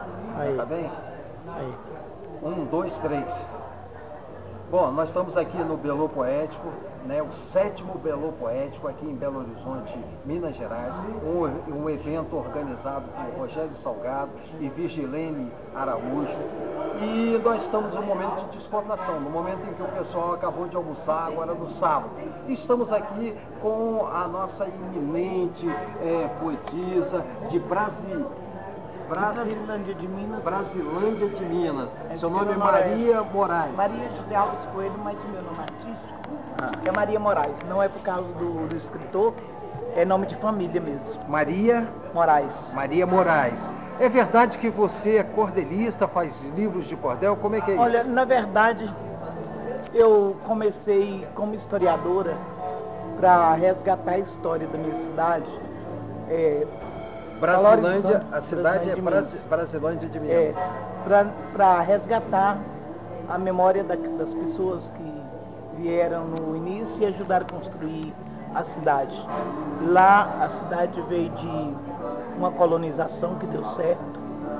Aí. Tá bem? Aí. 1, 2, 3. Bom, nós estamos aqui no Belô Poético, né, o 7º Belô Poético aqui em Belo Horizonte, Minas Gerais, um evento organizado por Rogério Salgado e Virgilene Araújo. E nós estamos no momento de descontração, no momento em que o pessoal acabou de almoçar, agora no sábado. E estamos aqui com a nossa iminente poetisa de Brasilândia de Minas. Brasilândia de Minas. Seu nome é meu Maria Moraes. Maria José Alves Coelho, mas o meu nome artístico é Maria Moraes. Não é por causa do escritor, é nome de família mesmo. Maria Moraes. Maria Moraes. É verdade que você é cordelista, faz livros de cordel? Como é que é isso? Olha, na verdade, eu comecei como historiadora para resgatar a história da minha cidade. Brasilândia, a cidade é Brasilândia de Minas. Para resgatar a memória das pessoas que vieram no início e ajudaram a construir a cidade. Lá a cidade veio de uma colonização que deu certo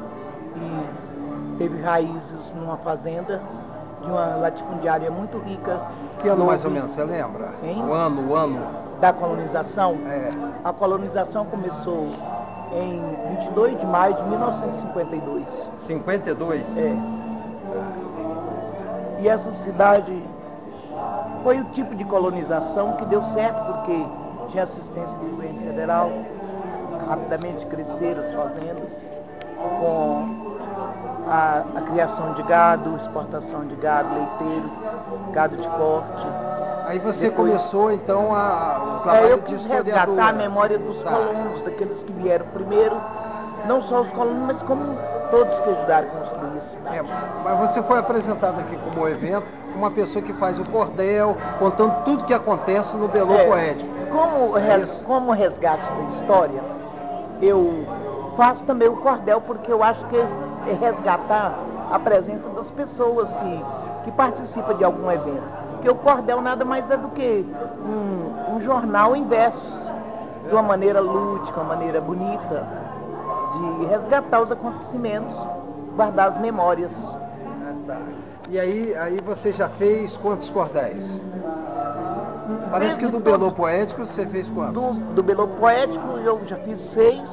e teve raízes numa fazenda de uma latifundiária muito rica. Que ano mais ou menos, você lembra? Hein? O ano? Da colonização? É. A colonização começou em 22 de maio de 1952. 52? É. E essa cidade foi o tipo de colonização que deu certo, porque tinha assistência do governo federal, rapidamente cresceram as fazendas, com a criação de gado, exportação de gado leiteiro, gado de corte. Aí você começou então o trabalho eu de quis historiadora. resgatar a memória dos colonos, daqueles que vieram primeiro, não só os colonos, mas como todos que ajudaram a construir a cidade. Mas você foi apresentado aqui como evento, uma pessoa que faz o cordel, contando tudo que acontece no Belô Poético. Como resgate da história, eu faço também o cordel, porque eu acho que é resgatar a presença das pessoas que participam de algum evento. Porque o cordel nada mais é do que um jornal em versos, de uma maneira lúdica, uma maneira bonita, de resgatar os acontecimentos, guardar as memórias. Tá. E aí você já fez quantos cordéis? Parece que do Belô Poético você fez quantos? Do Belô Poético eu já fiz 6,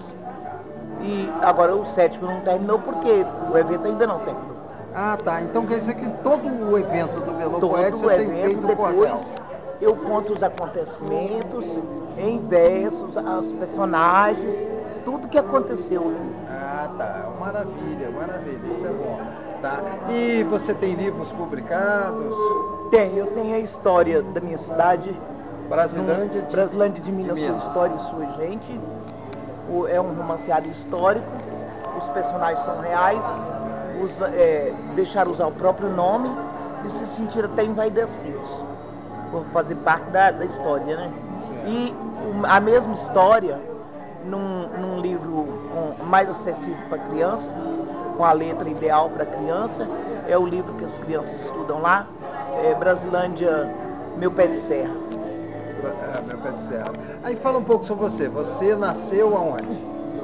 e agora o 7º não terminou porque o evento ainda não terminou. Ah, tá. Então quer dizer que todo o evento do Belô Todo Poético você tem feito o cordel? Depois eu conto os acontecimentos em versos, os personagens, tudo que aconteceu. Ah, tá. Maravilha, isso é bom. Tá. E você tem livros publicados? Eu tenho a história da minha cidade, Brasilândia de Minas, sua história e sua gente. É um romanceário histórico, os personagens são reais, deixaram usar o próprio nome e se sentiram até envaidecidos por fazer parte da história, né? Certo. E a mesma história, num livro mais acessível para criança, com a letra ideal para criança, é o livro que as crianças estudam lá, Brasilândia, Meu Pé de Serra. Meu Pé de Serra. Aí fala um pouco sobre você. Você nasceu aonde?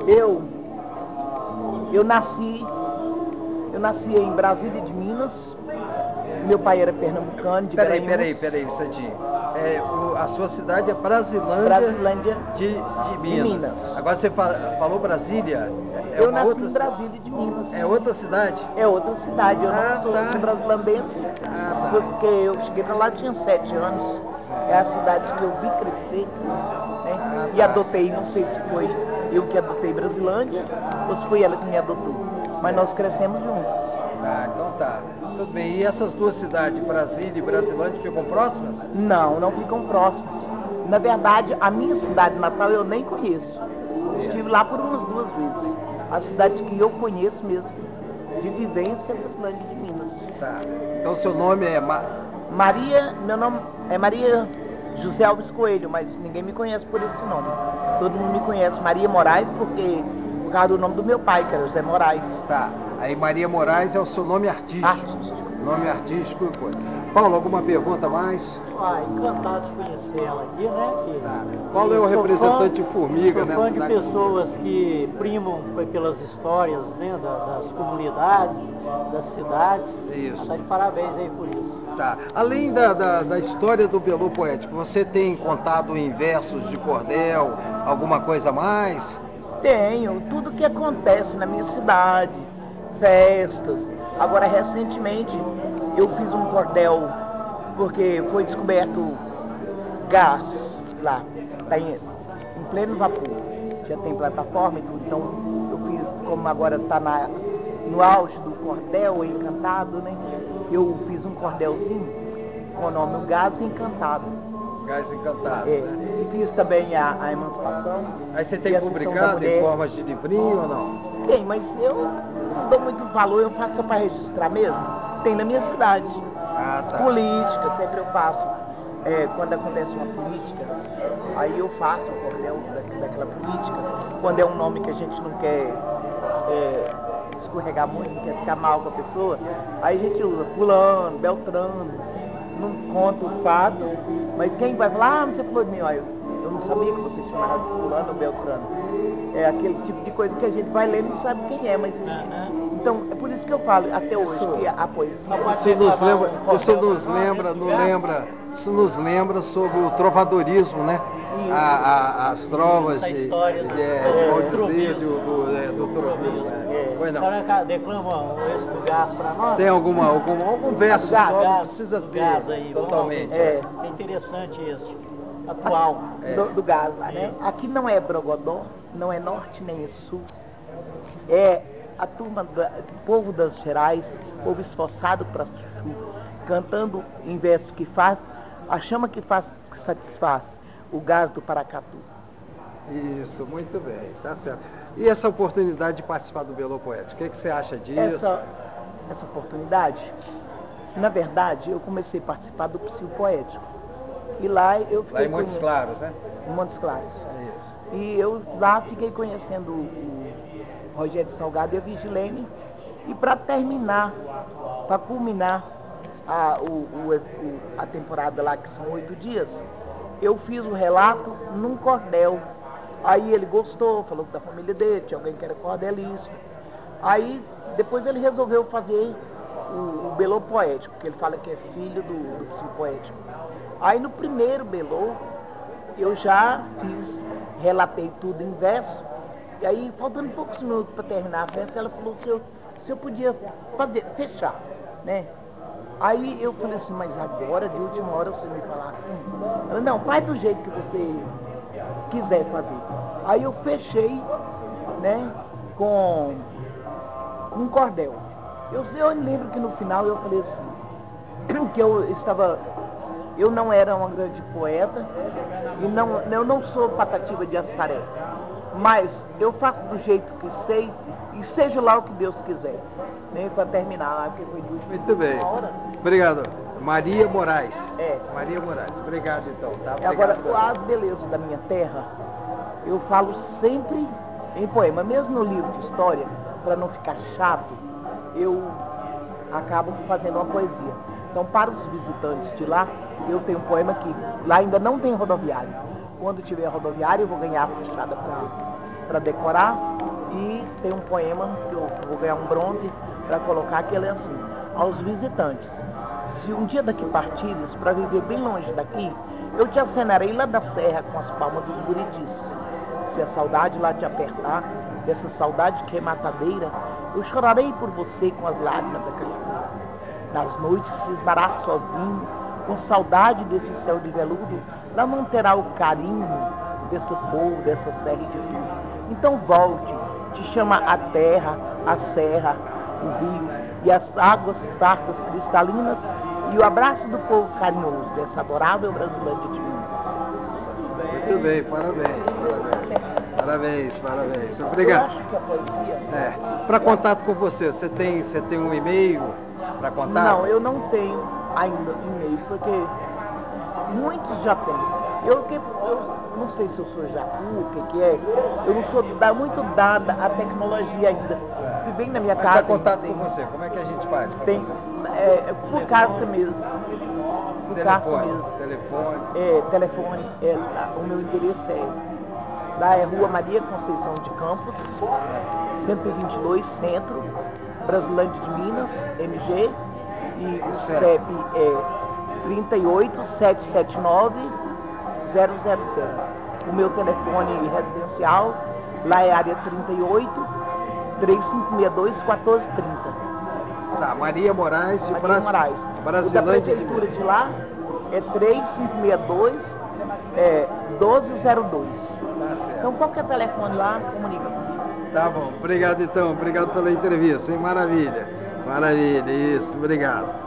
Eu nasci em Brasília de Minas. Meu pai era pernambucano, de Peraí, Garanhuns. um instantinho. A sua cidade é Brasilândia de Minas. Agora você falou Brasília? Eu nasci em Brasília de Minas. É outra cidade? É outra cidade. Eu não sou brasilandense, porque eu cheguei pra lá, tinha 7 anos. É a cidade que eu vi crescer, né? E adotei, não sei se foi eu que adotei Brasilândia ou se foi ela que me adotou. Mas nós crescemos juntos. Ah, então tá. Tudo bem. E essas duas cidades, Brasília e Brasilândia, ficam próximas? Não ficam próximas. Na verdade, a minha cidade natal eu nem conheço. Estive lá por umas 2 vezes. A cidade que eu conheço mesmo, de vivência, é Brasilândia de Minas. Tá. Então seu nome é meu nome é Maria José Alves Coelho, mas ninguém me conhece por esse nome. Todo mundo me conhece Maria Moraes por causa do nome do meu pai, que era José Moraes. Tá. Aí Maria Moraes é o seu nome artístico. Nome artístico e coisa. Paulo, alguma pergunta mais? Encantado de conhecer ela aqui, né? Paulo é o representante Formiga, né? Sou fã de pessoas que primam pelas histórias, né? Das comunidades, das cidades. Isso. Está de parabéns aí por isso. Tá. Além da história do Belô Poético, você tem contado em versos de cordel, alguma coisa a mais? Tenho, tudo que acontece na minha cidade, festas. Agora, recentemente, eu fiz um cordel, porque foi descoberto gás lá, tá em pleno vapor. Já tem plataforma e tudo, então eu fiz, como agora está no auge do cordel encantado, né? Eu fiz um cordelzinho com o nome O Gás Encantado. Gás Encantado. É, Né? e fiz também a emancipação. Aí você e tem a Sessão da publicado em Mulher. formas de livrinho ou não? Tem, mas eu não dou muito valor, eu faço só para registrar mesmo. Tem na minha cidade. Ah, tá. Política, sempre eu faço. Quando acontece uma política, aí eu faço o cordel daquela política. Quando é um nome que a gente não quer escorregar muito, não quer ficar mal com a pessoa, aí a gente usa fulano, beltrano, não conta o fato, mas quem vai falar, você falou de mim, olha, eu não sabia que você chamava de fulano ou beltrano. É aquele tipo de coisa que a gente vai ler e não sabe quem é, mas... Então, é por isso que eu falo, até hoje, que a poesia... Isso nos lembra sobre o trovadorismo, né? As trovas de Valdizer, do trovismo. A senhora declama esse do gás para nós? Tem algum verso só, não precisa do ser gás aí, totalmente. É interessante isso. Atual. Do gás lá, né? Aqui não é Brogodó, não é norte nem sul. É a turma do povo das Gerais, povo esforçado para chuchu, cantando em versos que faz, a chama que satisfaz, o gás do Paracatu. Isso, muito bem, tá certo. E essa oportunidade de participar do Belô Poético, o que você acha disso? Essa oportunidade, na verdade, eu comecei a participar do Psil Poético. E lá eu fiquei... Lá em Montes Claros, né? Em Montes Claros. Isso. E eu lá fiquei conhecendo o Rogério Salgado e a Vigilene. E para terminar, para culminar a temporada lá, que são 8 dias, eu fiz o relato num cordel. Aí ele gostou, falou da família dele, tinha alguém que era cordelista. Aí depois ele resolveu fazer o Belô Poético, que ele fala que é filho do Psil Poético. Aí no primeiro Belô, eu já relatei tudo em verso, e aí faltando poucos minutos para terminar a festa, ela falou se eu podia fechar, né? Aí eu falei assim, mas agora, de última hora, você me falar assim? Ela, não, faz do jeito que você quiser fazer. Aí eu fechei, né, com um cordel. Eu lembro que no final eu falei assim, que eu não era uma grande poeta, e eu não sou Patativa de Assaré, mas eu faço do jeito que sei, e seja lá o que Deus quiser. Nem para terminar, porque foi de última Muito bem. hora. Obrigado. Maria Moraes. Maria Moraes. Obrigado, então. Tá? Agora, as belezas da minha terra, eu falo sempre em poema. Mesmo no livro de história, para não ficar chato, eu acabo fazendo uma poesia. Então, para os visitantes de lá, eu tenho um poema que lá ainda não tem rodoviário. Quando tiver rodoviário, eu vou ganhar a fachada para decorar. E tem um poema que eu vou ganhar um bronze para colocar, que ele é assim: aos visitantes, se um dia daqui partires para viver bem longe daqui, eu te acenarei lá da serra com as palmas dos buridis. Se a saudade lá te apertar, dessa saudade que é matadeira, eu chorarei por você com as lágrimas da cachoeira. Nas noites se esbarrar sozinho, com saudade desse céu de veludo, lá não terá o carinho desse povo, dessa serra e de tudo. Então volte, te chama a terra, a serra, o rio e as águas fartas cristalinas e o abraço do povo carinhoso dessa adorável Brasilândia de Minas. Muito bem, parabéns. Parabéns. Obrigado. Eu acho que a poesia... Para contato com você tem um e-mail para contato? Não, eu não tenho ainda e-mail, porque muitos já têm. Eu não sei se eu sou jacu, o que é. Eu não sou muito dada à tecnologia ainda. Se vem na minha casa... Mas contato com você, como é que a gente faz? Tem, por carta mesmo. Por carta mesmo. Telefone? Telefone. O meu endereço lá é Rua Maria Conceição de Campos, 122, Centro, Brasilândia de Minas, MG, e o CEP é 38 779 000. O meu telefone residencial lá é área 38 3562 1430. Tá, Maria Moraes de Maria Moraes. O da prefeitura de lá é 3562 1202. Então qualquer telefone lá comunica comigo. Tá bom, obrigado então, obrigado pela entrevista, hein? Maravilha, maravilha, isso, obrigado.